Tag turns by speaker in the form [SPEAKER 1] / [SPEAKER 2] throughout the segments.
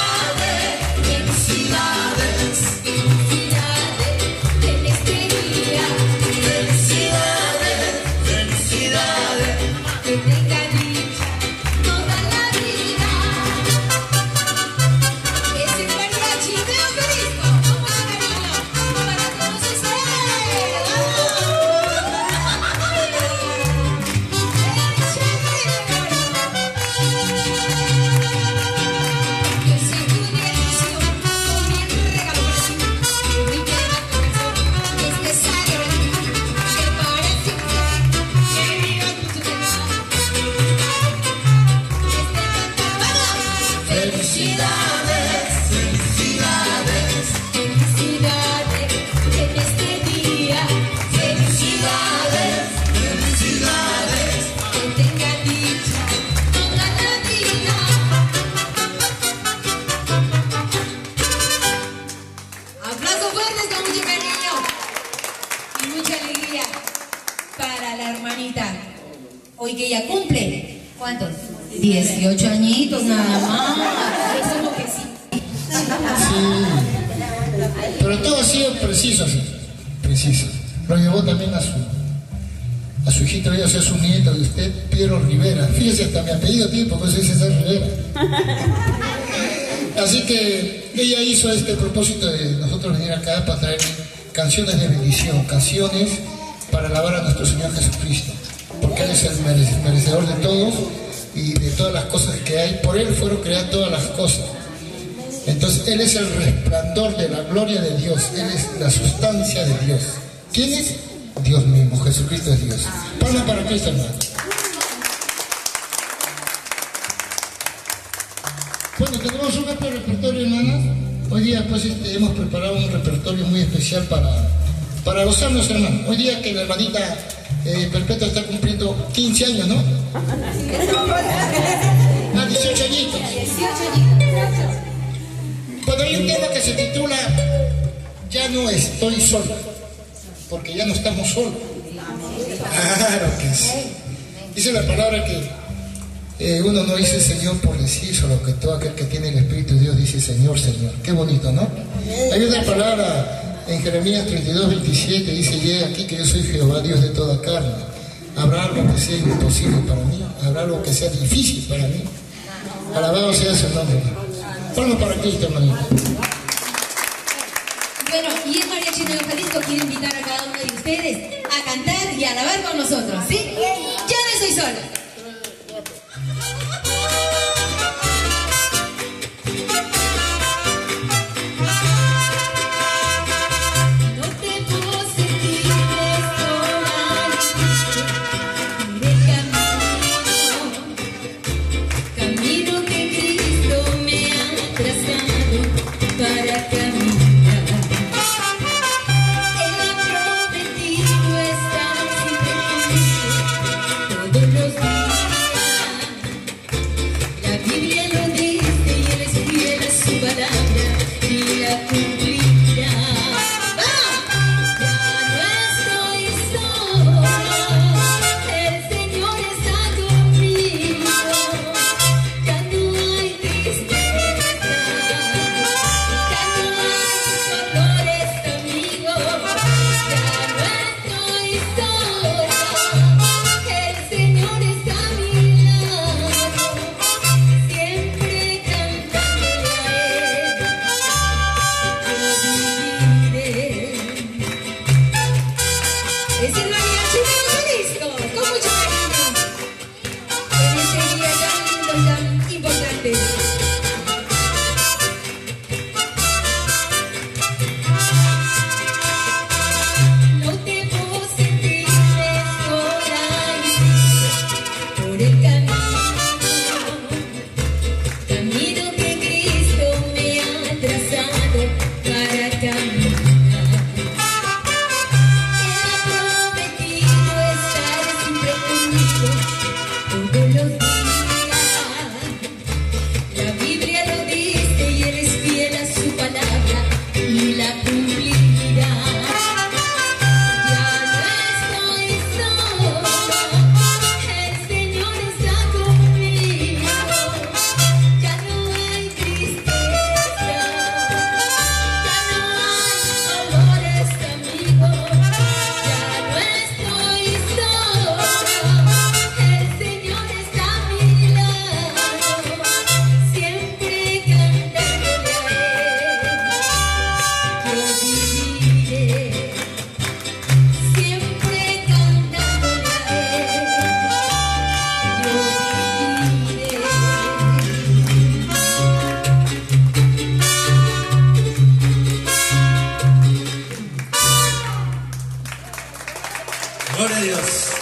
[SPEAKER 1] Hoy que ella cumple, ¿cuántos? 18 añitos nada más. Eso es lo que sí.
[SPEAKER 2] Sí. Pero todo ha sido preciso, así. Preciso. Lo llevó también a su hijito, ella, o sea, su nieto de usted, Piero Rivera. Fíjese, hasta mi apellido tiene, porque soy César Rivera. Así que ella hizo este propósito de nosotros venir acá para traer canciones de bendición, canciones para alabar a nuestro Señor Jesucristo. Porque Él es el merecedor de todos y de todas las cosas que hay. Por Él fueron creadas todas las cosas. Entonces Él es el resplandor de la gloria de Dios. Él es la sustancia de Dios. ¿Quién es? Dios mismo. Jesucristo es Dios. Palma para Cristo, hermano. Bueno, tenemos un amplio repertorio, hermanas. Hoy día pues hemos preparado un repertorio muy especial para gozarnos, hermano. Hoy día que la hermanita Perpetua está cumpliendo 15 años, ¿no? 18 añitos. Bueno, hay un tema que se titula Ya no estoy solo, porque ya no estamos solos. Claro que sí. Dice la palabra que uno no dice Señor por decir, solo que todo aquel que tiene el Espíritu de Dios dice Señor, Señor. Qué bonito, ¿no? Hay una palabra en Jeremías 32:27, dice: "He aquí que yo soy Jehová, Dios de toda carne. ¿Habrá algo que sea imposible para mí? ¿Habrá algo que sea difícil para mí? Alabado sea su nombre". Palmas para Cristo, hermanito.
[SPEAKER 1] Bueno, y el Mariachi Nuevo Jalisco quiere invitar a cada uno de ustedes a cantar y a alabar con nosotros, ¿sí? Ya no estoy sola.
[SPEAKER 3] Todos los días Gloria a Dios.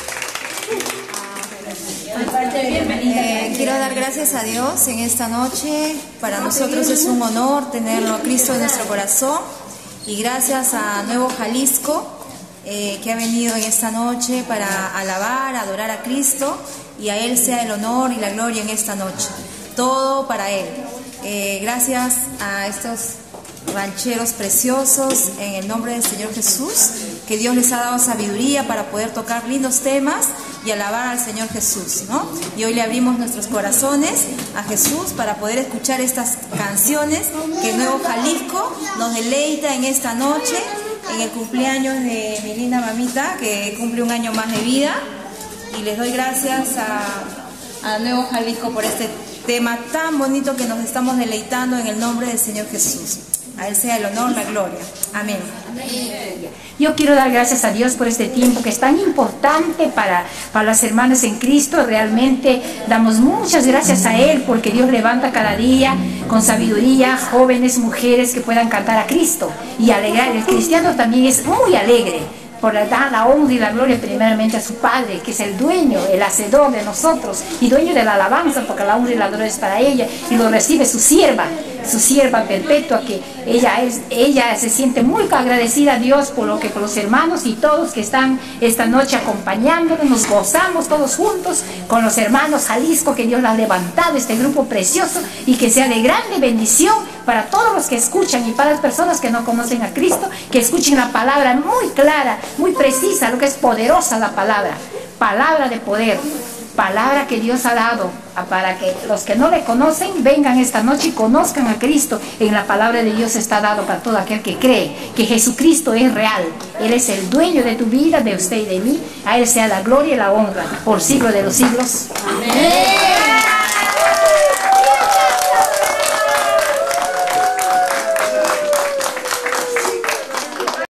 [SPEAKER 4] Quiero dar gracias a Dios en esta noche. Para nosotros es un honor tenerlo a Cristo en nuestro corazón. Y gracias a Nuevo Jalisco, que ha venido en esta noche para alabar, adorar a Cristo. Y a Él sea el honor y la gloria en esta noche. Todo para Él. Gracias a estos rancheros preciosos, en el nombre del Señor Jesús, que Dios les ha dado sabiduría para poder tocar lindos temas y alabar al Señor Jesús, ¿no? Y hoy le abrimos nuestros corazones a Jesús para poder escuchar estas canciones que Nuevo Jalisco nos deleita en esta noche, en el cumpleaños de mi linda mamita, que cumple un año más de vida. Y les doy gracias a Nuevo Jalisco por este tema tan bonito que nos estamos deleitando en el nombre del Señor Jesús. A Él sea el honor, la gloria. Amén.
[SPEAKER 5] Yo quiero dar gracias a Dios por este tiempo que es tan importante para las hermanas en Cristo. Realmente damos muchas gracias a Él porque Dios levanta cada día con sabiduría jóvenes, mujeres que puedan cantar a Cristo y alegrar. El cristiano también es muy alegre. Por dar la honra y la gloria primeramente a su Padre, que es el dueño, el hacedor de nosotros y dueño de la alabanza, porque la honra y la gloria es para ella, y lo recibe su sierva perpetua, que ella se siente muy agradecida a Dios por los hermanos y todos que están esta noche acompañándonos. Nos gozamos todos juntos con los hermanos Jalisco, que Dios la ha levantado, este grupo precioso, y que sea de grande bendición para todos los que escuchan y para las personas que no conocen a Cristo, que escuchen la palabra muy clara, muy precisa, lo que es poderosa la palabra de poder, palabra que Dios ha dado para que los que no le conocen vengan esta noche y conozcan a Cristo. En la palabra de Dios está dado para todo aquel que cree que Jesucristo es real. Él es el dueño de tu vida, de usted y de mí. A Él sea la gloria y la honra por siglo de los siglos. Amén.